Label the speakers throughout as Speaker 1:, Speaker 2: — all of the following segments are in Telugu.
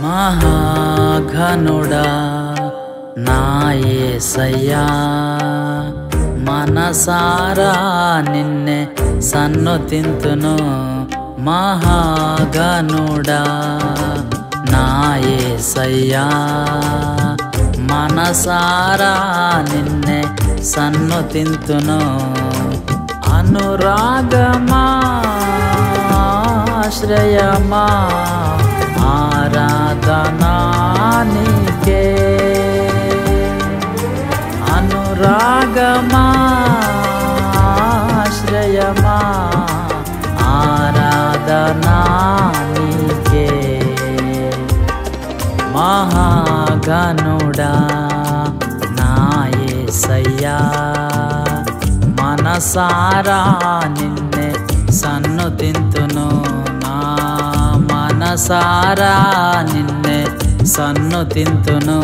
Speaker 1: మహాఘనుడా నా యేసయ్యా, మనసారా నిన్నే సన్నుతింతును. మహాఘనుడా నా యేసయ్యా, మనసారా నిన్నే సన్నుతింతును. అనురాగమా ఆశ్రయమా ఆరాధనా నీకే. అనురాగమా ఆశ్రయమా ఆరాధనా నీకే. మహాఘనుడా నా యేసయ్యా, మనసారా నిన్నే సన్నుతింతును. నా మనసారా నిన్నే సన్నుతింతును.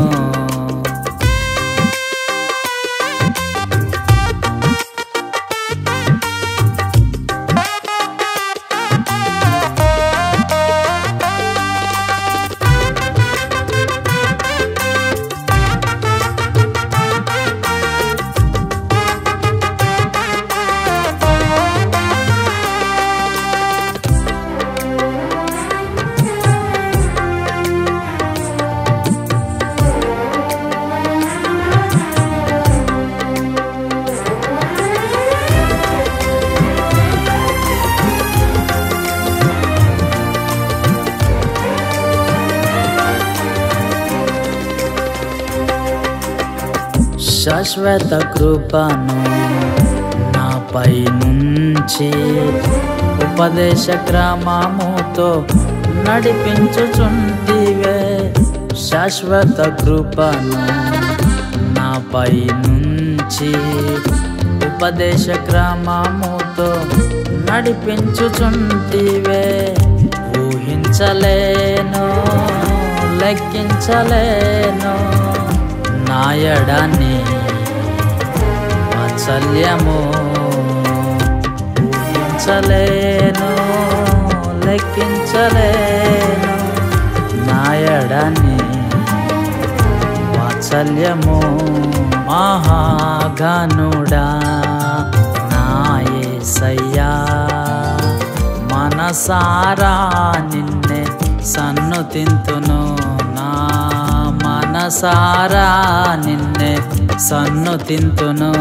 Speaker 1: శాశ్వత కృపను నాపై నుంచి ఉపదేశ క్రమముతో నడిపించుచుంటివే. శాశ్వత కృపను నాపై నుంచి ఉపదేశ క్రమముతో నడిపించుచుంటివే. ఊహించలేను లెక్కించలేను నాయడాన్ని వాత్సల్యము. ఊహించలేను లెక్కించలేను నాయడాన్ని వాత్సల్యము. మహాఘనుడా నా యేసయ్యా, మనసారా నిన్నే సన్నుతింతును. నా మనసారా నిన్నే సన్నుతింతును.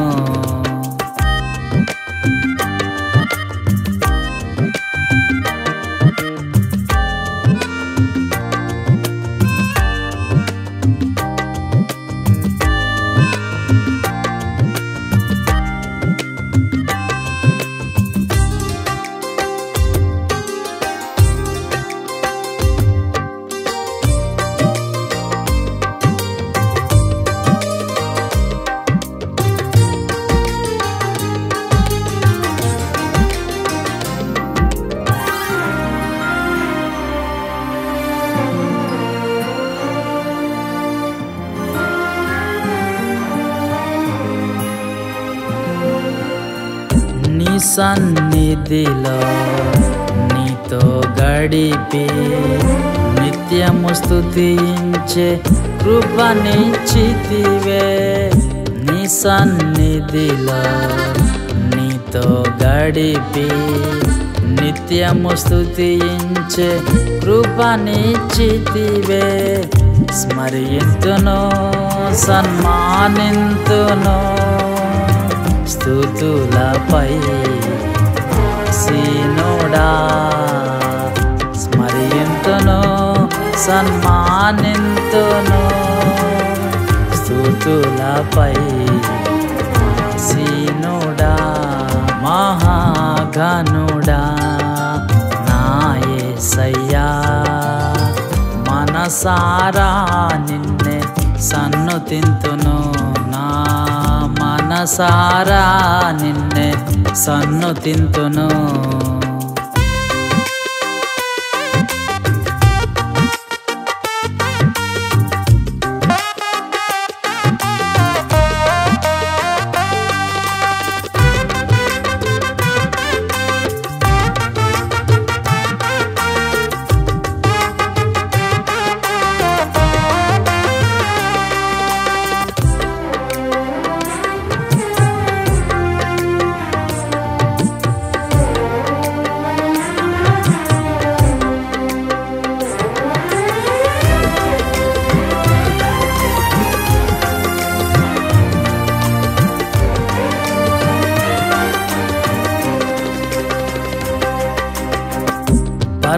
Speaker 1: నీ సన్నిధిలో నీతో గడిపి నిత్యము స్తుతించే కృపనిచ్చితివే. నీ సన్నిధిలో నీతో గడిపి నిత్యము స్తుతించే కృపనిచ్చితివే. స్మరింతును సన్మానింతును స్తుతులపై ఆసీనుడా. స్మరింతును సన్మానింతును స్తుతులపై ఆసీనుడా. మహాఘనుడా నా యేసయ్యా, మనసారా నిన్నే సన్నుతింతును. నా మనసారా నిన్నే సన్నుతింతును.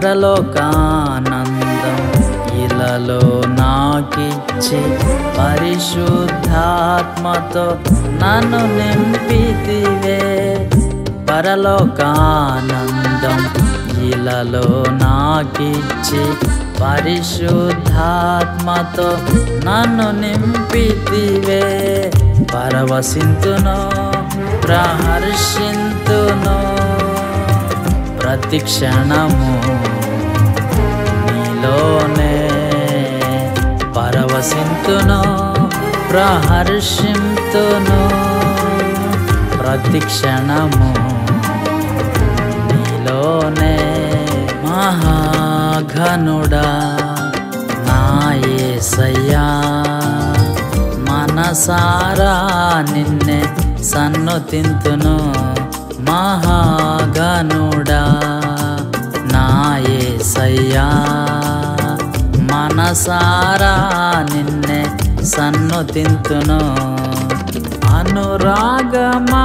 Speaker 1: పరలోకానందం ఇలలో నాకిచ్చి పరిశుద్ధాత్మతో నన్ను నింపితివే. పరలోకానందం ఇలలో నాకిచ్చి పరిశుద్ధాత్మతో నన్ను నింపితివే. పరవశింతును ప్రహర్షింతును ప్రతిక్షణము నీలోనే. పరవశింతును ప్రహర్షింతును ప్రతిక్షణము నీలోనే. మహాఘనుడా నా యేసయ్యా, మనసారా నిన్నే సన్నుతింతును. మహాఘనుడా నా యేసయ్యా, మనసారా నిన్నే సన్నుతింతును. అనురాగమా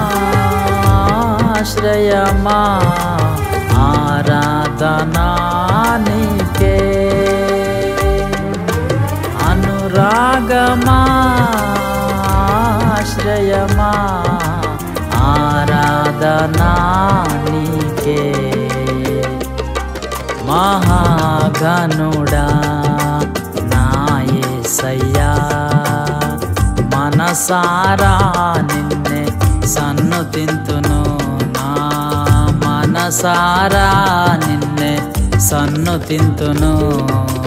Speaker 1: ఆశ్రయమా ఆరాధనా నీకే. అనురాగమా ఆశ్రయమా ఆరాధనా నీకే. మహాఘనుడా నా యేసయ్యా, మనసారా నిన్నే సన్నుతింతును. నా మనసారా నిన్నే సన్నుతింతును.